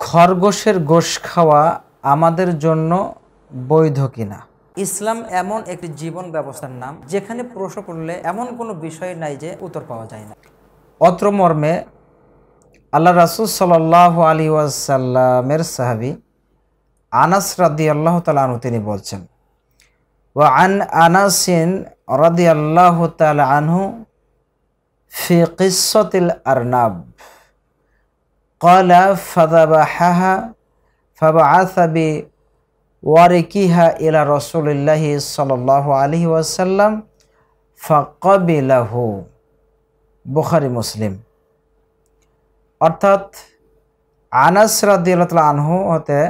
খরগোশের গোশ খাওয়া আমাদের জন্য বৈধ কিনা? ইসলাম এমন একটি জীবন ব্যবস্থার নাম যেখানে প্রশ্ন করলে এমন কোনো বিষয় নাই যে উত্তর পাওয়া যায় না। অত্র মর্মে আল্লাহ রাসূল সাল্লাল্লাহু আলাইহি ওয়াসাল্লামের সাহাবী আনাস রাদিয়াল্লাহু তাআলা আনহু তিনি বলছেন, ওয়া আন আনাসিন রাদিয়াল্লাহু তাআলা আনহু ফি কিসসাতিল আরনাব ক্বালা ফাযাবাহাহা ফাবআসা বিওয়ারিকিহা ইলা রাসূলিল্লাহি সাল্লাল্লাহু আলাইহি ওয়াসাল্লাম ফাকাবিলাহু। বুখারী মুসলিম। অর্থাৎ আনাস রাদিয়াল্লাহু তাআলা আনহু হতে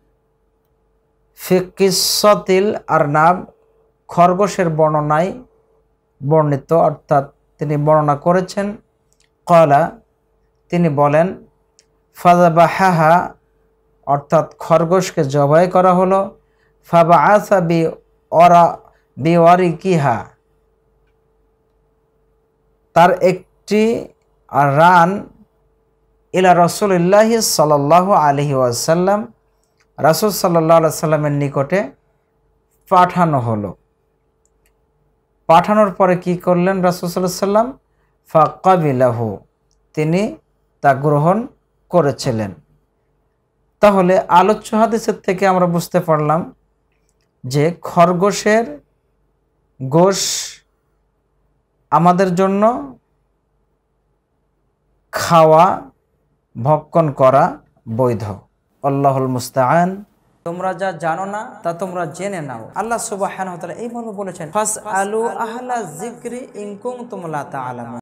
ফি কিসসাতিল আরনাব খরগোশের বর্ণনায় বর্ণিত, অর্থাৎ তিনি বর্ণনা করেছেন। ক্বালা তিনি বলেন, ফাযাবাহাহা অর্থাৎ খরগোশকে জবাই করা হলো, ফাবআসা বিওয়ারিকিহা তার একটি রান ইলা রাসূলিল্লাহি সাল্লাল্লাহু আলাইহি ওয়াসাল্লাম রাসূল সাল্লাল্লাহু আলাইহি সাল্লামের নিকটে পাঠানো হলো। পাঠানোর পরে কি করলেন রাসূল সাল্লাল্লাহু আলাইহি সাল্লাম? ফাকাবিলাহু তিনি তা গ্রহণ করেছিলেন। তাহলে আলোচ্য হাদিসের থেকে আমরা বুঝতে পারলাম যে খরগোশের গোশ আমাদের জন্য খাওয়া ভক্ষণ করা বৈধ। আল্লাহুল মুস্তাআন। তোমরা যা জানো না তা তোমরা জেনে নাও। আল্লাহ সুবহানাহু ওয়া তাআলা এই মর্মে বলেছেন, ফাসআলু আহলা যিকরি ইন কুনতুম লা তা'লামুন।